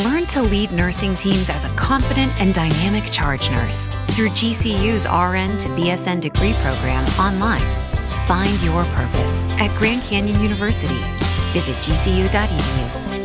Learn to lead nursing teams as a confident and dynamic charge nurse through GCU's RN to BSN degree program online. Find your purpose at Grand Canyon University. Visit gcu.edu.